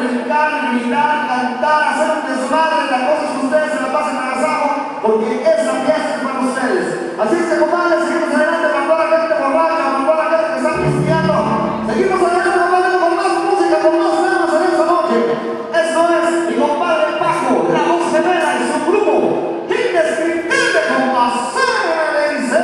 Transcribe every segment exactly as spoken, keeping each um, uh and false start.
brincar, gritar, cantar, hacer un desmadre, la cosa es que ustedes se la pasen agasajo, porque esa fiesta es para ustedes. Así es que, compadre, seguimos adelante con toda la gente borracha, con toda la gente que está cristiano. Seguimos adelante, compadre, con más música, con más temas en esta noche. Eso es mi compadre Paco, la voz gemela y su grupo indescriptible con Acera le dice.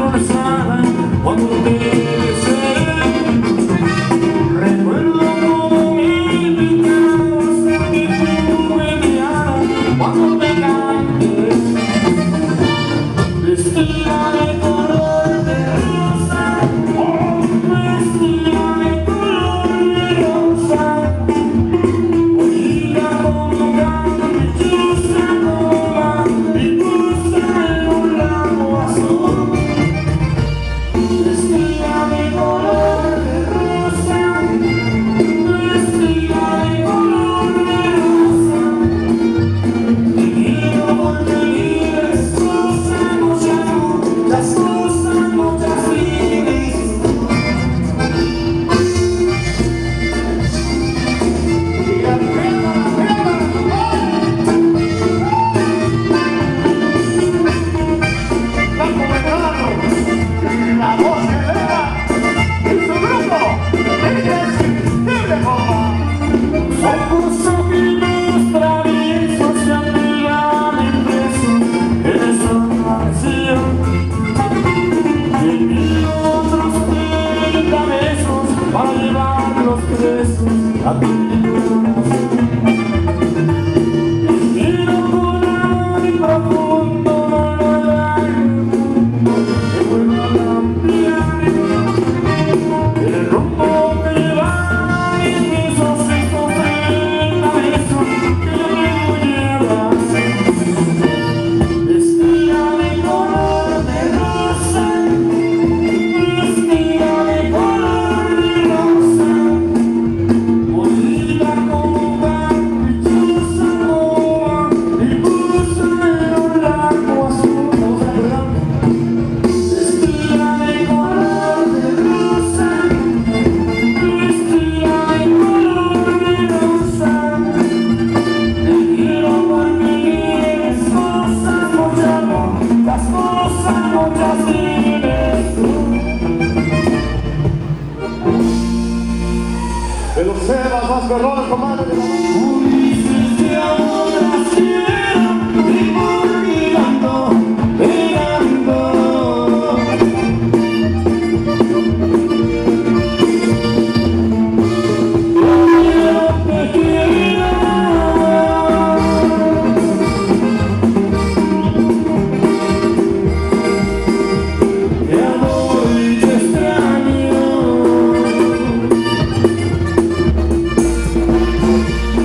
rosada cuando te besé. Recuerdo como me picabas y tú me mirabas cuando te canté. Vestida de color de rosa, oh, vestida de color de rosa. Oiga como canta mi chusa goma y cruza en un lago azul. Vestida de color de rosa, vestida de color de rosa. Te quiero porque vives cosas, muchas, muchas cosas, muchas vives. Y aprieta, aprieta, Blanco Medrano, la voz que venga, y su grupo, Indescriptible, compa. Somos amigos traviesos que anhelan impresos en esa canción. Y mil otros treinta besos para llevarlos presos a ti. Quiero con amor y profundo no lograr el mundo que vuelva a cambiar. El rumbo que lleva en esos esos treinta besos que luego llevas. Vestida de color de rosa, vestida de color de rosa. Bonita como caprichosa goma y cruza en un lago azul. Vestida de color de rosa, vestida de color de rosa. Te quiero porque vives cosas, muchas, muchas cosas, muchas vives tú. De los Sebas, Vasco Rodas, compadre de la Ulises de otra ciudad, vivo mirando, mirando. Yo te quiero, te adoro y te extraño.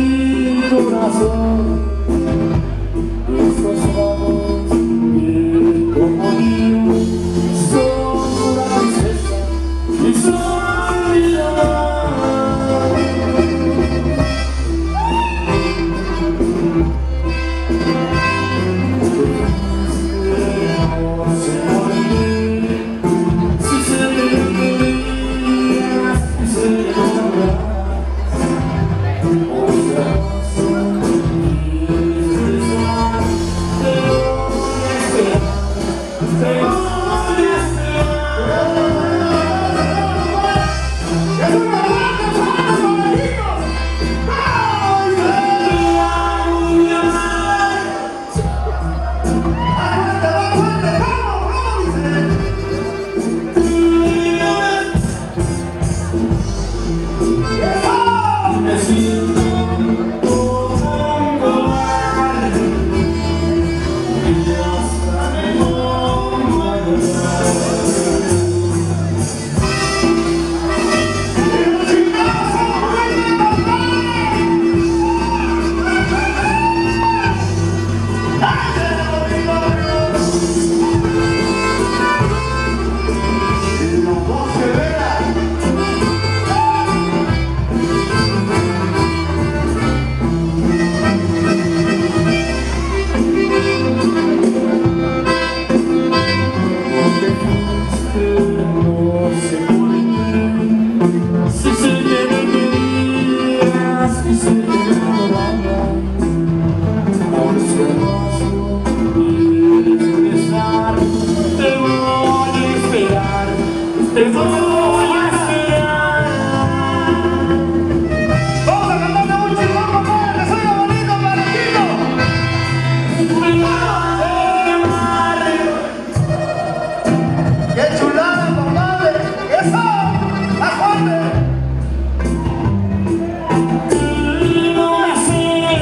mi corazón. Estos ojos que como míos son una princesa y son mi amor. Te voy a esperar. Vamos a cantarle un chingón, compadre, que soy bonito, parejito. Me vas a amar. ¡Qué chulada, compadre! ¡Eso! ¡A fuerte! No me sé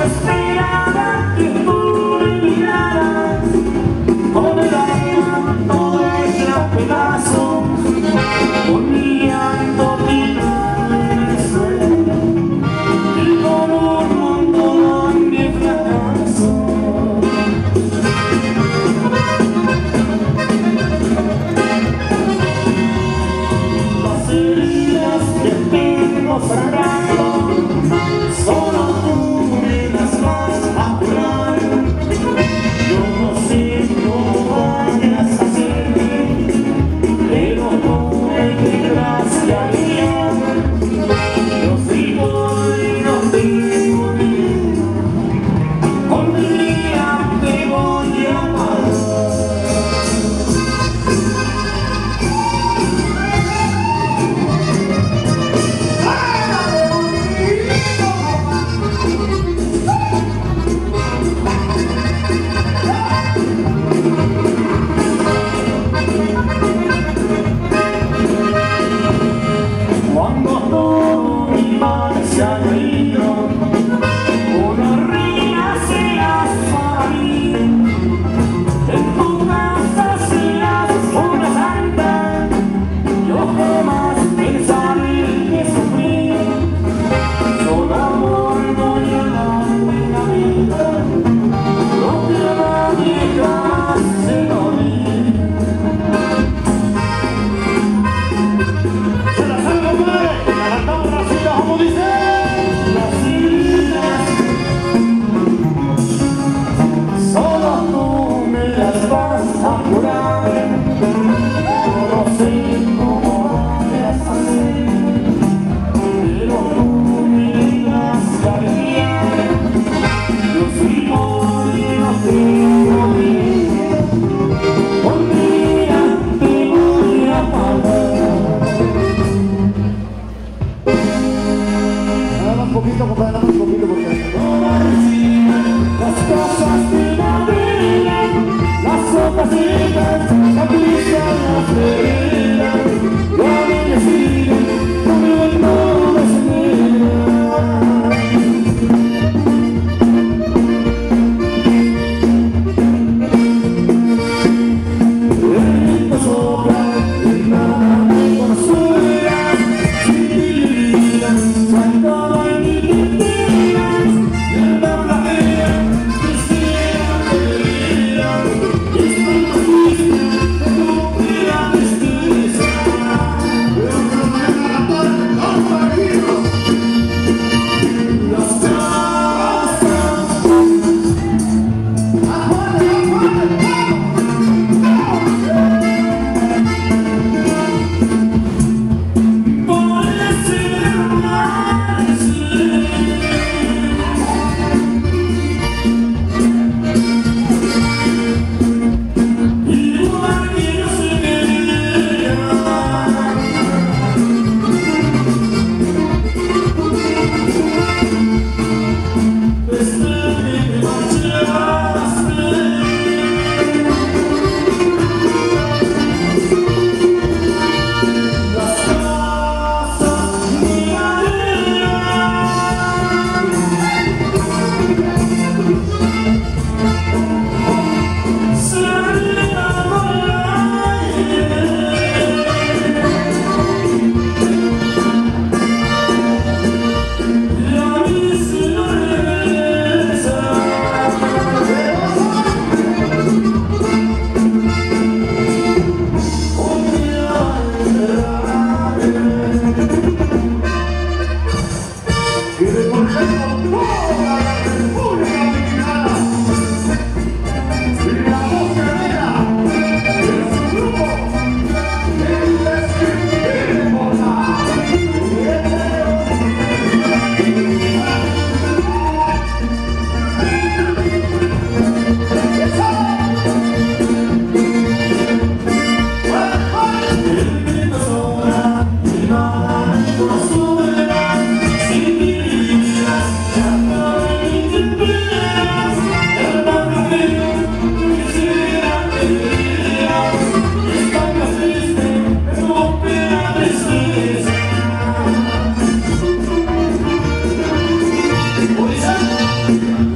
esperaba que tú me miraras con el alma toda hecha pedazos, con mi llanto tirado en el suelo y con un montón de fracasos. Las heridas que tengo sangrando solo tú me las vas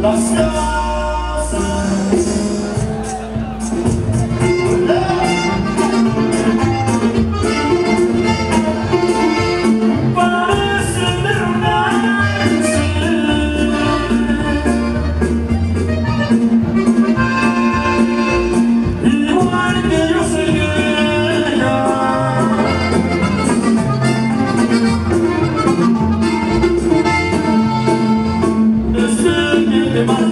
las cosas. Parecen derrumbarse, igual que yo soy ella. Desde que te marché